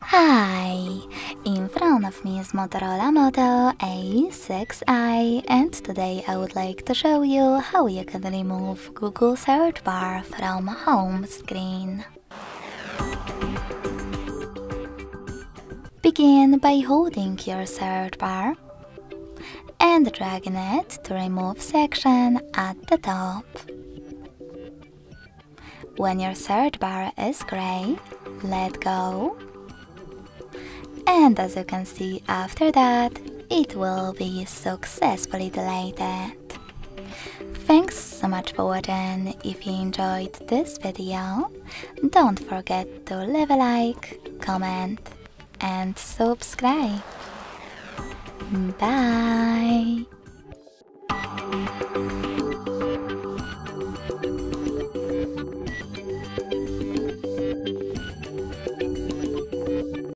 Hi! In front of me is Motorola Moto E6i, and today I would like to show you how you can remove Google search bar from home screen. Begin by holding your search bar and dragging it to remove section at the top. When your search bar is gray, let go. And as you can see after that, it will be successfully deleted. Thanks so much for watching. If you enjoyed this video, don't forget to leave a like, comment and subscribe. Bye!